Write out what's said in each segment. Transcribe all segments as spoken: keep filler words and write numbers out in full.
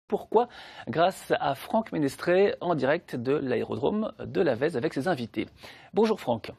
pourquoi grâce à Franck Ménestré en direct de l'aérodrome de La Vèze avec ses invités. Bonjour Franck.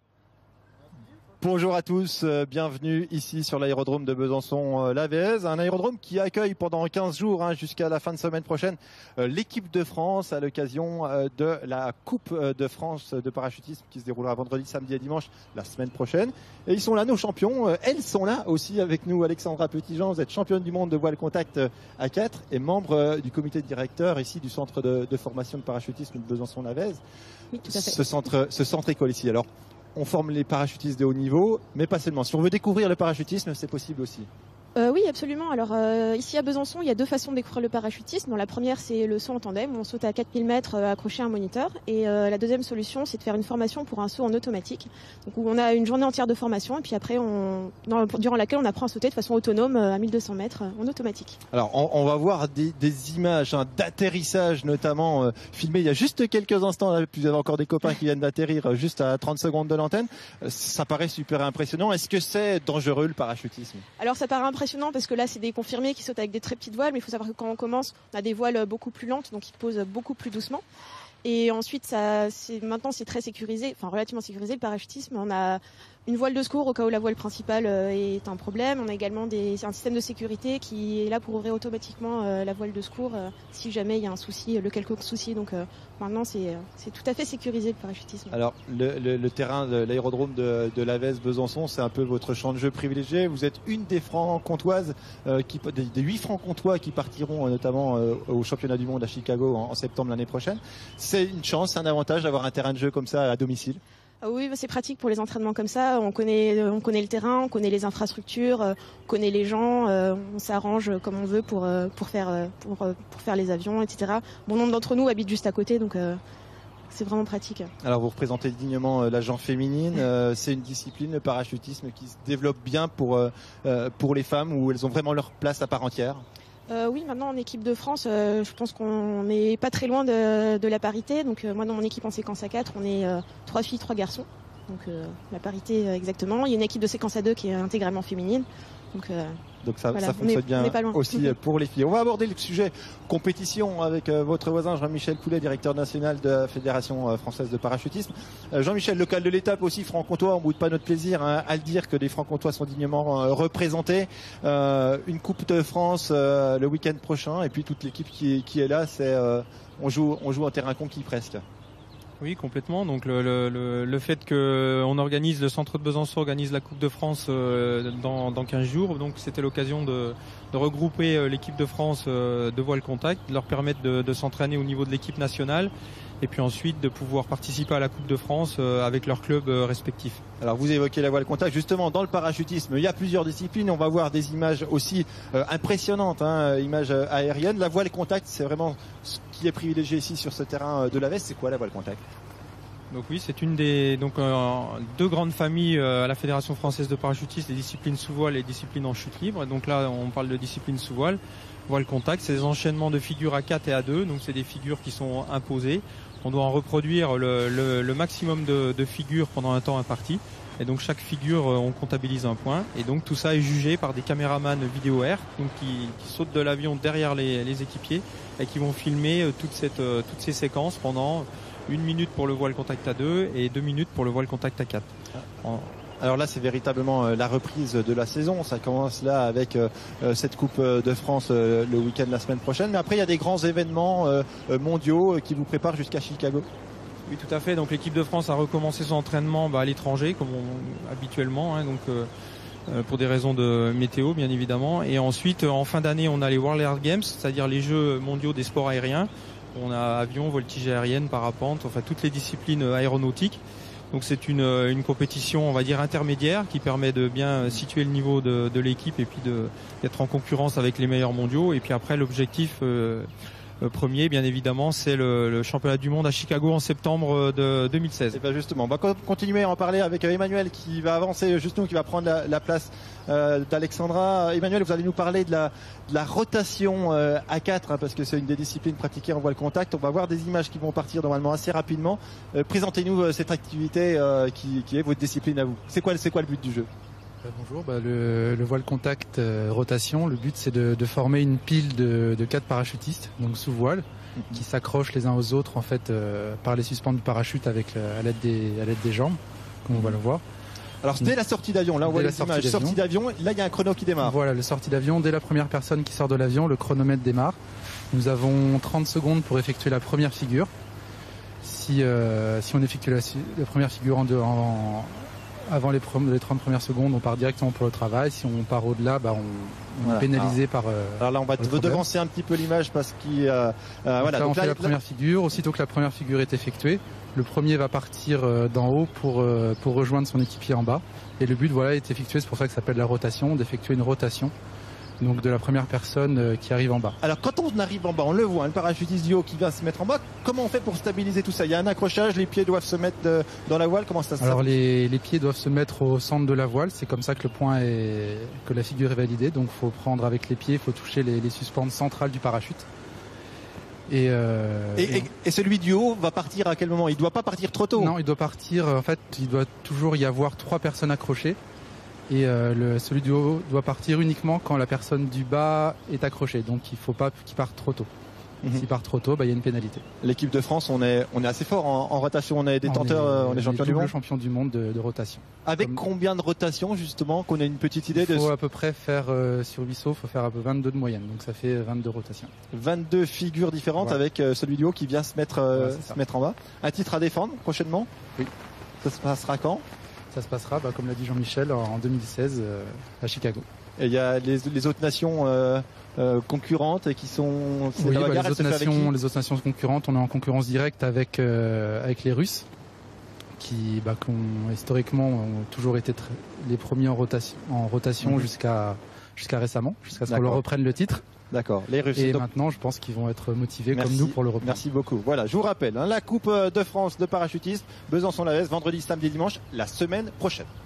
Bonjour à tous, bienvenue ici sur l'aérodrome de Besançon-La Vèze, un aérodrome qui accueille pendant quinze jours hein, jusqu'à la fin de semaine prochaine l'équipe de France à l'occasion de la Coupe de France de parachutisme qui se déroulera vendredi, samedi et dimanche la semaine prochaine. Et ils sont là nos champions, elles sont là aussi avec nous. Alexandra Petitjean, vous êtes championne du monde de voile contact à quatre et membre du comité de directeur ici du centre de, de formation de parachutisme de Besançon-La Vèze. Oui, tout à fait. Ce centre, ce centre école ici. Alors, on forme les parachutistes de haut niveau, mais pas seulement. Si on veut découvrir le parachutisme, c'est possible aussi. Euh, oui, absolument. Alors euh, ici à Besançon, il y a deux façons de découvrir le parachutisme. Bon, la première, c'est le saut en tandem, où on saute à quatre mille mètres euh, accroché à un moniteur. Et euh, la deuxième solution, c'est de faire une formation pour un saut en automatique, donc où on a une journée entière de formation et puis après, on, dans, durant laquelle on apprend à sauter de façon autonome euh, à mille deux cents mètres euh, en automatique. Alors, on, on va voir des, des images hein, d'atterrissage notamment euh, filmées il y a juste quelques instants. Là, puis vous avez encore des copains qui viennent d'atterrir euh, juste à trente secondes de l'antenne. Euh, ça paraît super impressionnant. Est-ce que c'est dangereux le parachutisme? Alors ça paraît impressionnant parce que là, c'est des confirmés qui sautent avec des très petites voiles, mais il faut savoir que quand on commence, on a des voiles beaucoup plus lentes, donc ils posent beaucoup plus doucement. Et ensuite, ça, c'est, maintenant, c'est très sécurisé, enfin relativement sécurisé le parachutisme. On a une voile de secours au cas où la voile principale est un problème. On a également des, un système de sécurité qui est là pour ouvrir automatiquement euh, la voile de secours euh, si jamais il y a un souci, le quelconque souci. Donc euh, maintenant, c'est, c'est tout à fait sécurisé le parachutisme. Alors, le, le, le terrain de l'aérodrome de, de La Vèze-Besançon, c'est un peu votre champ de jeu privilégié. Vous êtes une des francs-comtoises, euh, qui, des, des huit francs-comtois qui partiront euh, notamment euh, au championnat du monde à Chicago en, en septembre l'année prochaine. C'est une chance, c'est un avantage d'avoir un terrain de jeu comme ça à domicile. Ah oui, c'est pratique pour les entraînements comme ça. On connaît, on connaît le terrain, on connaît les infrastructures, on connaît les gens, on s'arrange comme on veut pour, pour, faire, pour, pour faire les avions, et cetera. Bon nombre d'entre nous habitent juste à côté, donc c'est vraiment pratique. Alors vous représentez dignement la gent féminine. C'est une discipline, le parachutisme, qui se développe bien pour, pour les femmes où elles ont vraiment leur place à part entière. Euh, oui, maintenant en équipe de France, euh, je pense qu'on n'est pas très loin de, de la parité. Donc euh, moi dans mon équipe en séquence à quatre, on est euh, trois filles, trois garçons. Donc euh, la parité euh, exactement. Il y a une équipe de séquence à deux qui est intégralement féminine. Donc, euh, Donc ça, voilà, ça fonctionne est, bien aussi mmh. pour les filles. On va aborder le sujet compétition avec euh, votre voisin Jean-Michel Poulet, directeur national de la Fédération euh, française de parachutisme. Euh, Jean-Michel, local de l'étape aussi, franc-comtois, on ne boude pas notre plaisir hein, à le dire que les franc-comtois sont dignement euh, représentés. Euh, une Coupe de France euh, le week-end prochain et puis toute l'équipe qui, qui est là, c'est euh, on joue, on joue en terrain conquis presque. Oui, complètement. Donc le, le, le fait que on organise, le centre de Besançon organise la Coupe de France euh, dans, dans quinze jours, donc c'était l'occasion de, de regrouper euh, l'équipe de France euh, de voile contact, de leur permettre de, de s'entraîner au niveau de l'équipe nationale et puis ensuite de pouvoir participer à la Coupe de France euh, avec leurs clubs euh, respectifs. Alors vous évoquez la voile contact, justement dans le parachutisme, il y a plusieurs disciplines, on va voir des images aussi euh, impressionnantes, hein, images euh, aériennes. La voile contact, c'est vraiment ce qui est privilégié ici sur ce terrain de La Vèze. C'est quoi la voile contact? Donc oui, c'est une des donc euh, deux grandes familles euh, à la Fédération française de parachutisme, les disciplines sous voile et les disciplines en chute libre. Et donc là, on parle de discipline sous voile. Voile contact, c'est des enchaînements de figures à quatre et à deux, donc c'est des figures qui sont imposées. On doit en reproduire le, le, le maximum de, de figures pendant un temps imparti. Et donc chaque figure, on comptabilise un point. Et donc tout ça est jugé par des caméramans vidéo air, donc qui, qui sautent de l'avion derrière les, les équipiers et qui vont filmer toute cette, toutes ces séquences pendant une minute pour le voile contact à deux et deux minutes pour le voile contact à quatre. En... Alors là, c'est véritablement la reprise de la saison. Ça commence là avec euh, cette Coupe de France euh, le week-end la semaine prochaine. Mais après, il y a des grands événements euh, mondiaux qui vous préparent jusqu'à Chicago. Oui, tout à fait. Donc l'équipe de France a recommencé son entraînement bah, à l'étranger, comme on, habituellement, hein, donc euh, pour des raisons de météo, bien évidemment. Et ensuite, en fin d'année, on a les World Air Games, c'est-à-dire les Jeux mondiaux des sports aériens. On a avion, voltige aérienne, parapente, enfin toutes les disciplines aéronautiques. Donc c'est une, une compétition, on va dire, intermédiaire qui permet de bien situer le niveau de, de l'équipe et puis de, d'être en concurrence avec les meilleurs mondiaux. Et puis après, l'objectif euh, premier, bien évidemment, c'est le, le championnat du monde à Chicago en septembre de deux mille seize. Et bien justement, on va continuer à en parler avec Emmanuel qui va avancer juste nous, qui va prendre la, la place euh, d'Alexandra. Emmanuel, vous allez nous parler de la, de la rotation euh, à quatre, hein, parce que c'est une des disciplines pratiquées en voile contact. On va voir des images qui vont partir normalement assez rapidement. Euh, présentez-nous euh, cette activité euh, qui, qui est votre discipline à vous. C'est quoi, c'est quoi le but du jeu ? Bonjour, bah le, le voile contact euh, rotation, le but c'est de, de former une pile de, de quatre parachutistes, donc sous voile, mm-hmm. qui s'accrochent les uns aux autres en fait euh, par les suspens du parachute avec le, à l'aide des, à l'aide des jambes, comme mm-hmm. on va le voir. Alors dès la sortie d'avion, là on voit les images, sortie d'avion, là il y a un chrono qui démarre. Voilà, le sortie d'avion, dès la première personne qui sort de l'avion, le chronomètre démarre. Nous avons trente secondes pour effectuer la première figure. Si, euh, si on effectue la, la première figure en, deux, en avant les, les trente premières secondes, on part directement pour le travail. Si on part au-delà, bah on, on voilà. est pénalisé alors, par. Euh, alors là, on va devancer un petit peu l'image parce qu'il. Euh, euh, voilà. Donc donc là, on fait là, la première figure. Aussitôt que la première figure est effectuée, le premier va partir euh, d'en haut pour euh, pour rejoindre son équipier en bas. Et le but, voilà, est effectué. C'est pour ça que ça s'appelle la rotation, d'effectuer une rotation. Donc de la première personne euh, qui arrive en bas. Alors quand on arrive en bas, on le voit, hein, le parachutiste du haut qui vient se mettre en bas. Comment on fait pour stabiliser tout ça? Il y a un accrochage, les pieds doivent se mettre de, dans la voile. Comment ça se passe? Alors les, les pieds doivent se mettre au centre de la voile. C'est comme ça que le point est, que la figure est validée. Donc faut prendre avec les pieds, il faut toucher les, les suspentes centrales du parachute. Et, euh, et, et, et celui du haut va partir à quel moment? Il doit pas partir trop tôt? Non, il doit partir. En fait, il doit toujours y avoir trois personnes accrochées. Et euh, le, celui du haut doit partir uniquement quand la personne du bas est accrochée. Donc il ne faut pas qu'il parte trop tôt. Mm-hmm. S'il part trop tôt, bah, il y a une pénalité. L'équipe de France, on est, on est assez fort en, en rotation. On est détenteurs, on est, on est champion du monde. champion du monde de, de rotation. Avec Comme... combien de rotations justement, qu'on ait une petite idée? Il faut de... à peu près faire, euh, sur huit sauts, il faut faire à peu vingt-deux de moyenne. Donc ça fait vingt-deux rotations. vingt-deux figures différentes, voilà. Avec euh, celui du haut qui vient se mettre, euh, ouais, se mettre en bas. Un titre à défendre prochainement? Oui. Ça se passera quand? Ça se passera, bah, comme l'a dit Jean-Michel, en deux mille seize euh, à Chicago. Et il y a les, les autres nations euh, euh, concurrentes qui sont. Oui, bah, les, autres nations, les autres nations concurrentes, on est en concurrence directe avec euh, avec les Russes, qui, bah, qui ont, historiquement ont toujours été les premiers en rotation, en rotation mmh. jusqu'à jusqu'à récemment, jusqu'à ce qu'on leur reprenne le titre. D'accord, les Russes. Et donc... maintenant, je pense qu'ils vont être motivés Merci. comme nous pour le reprendre. Merci beaucoup. Voilà, je vous rappelle, hein, la Coupe de France de parachutisme, Besançon-la-Vez, vendredi, samedi, dimanche, la semaine prochaine.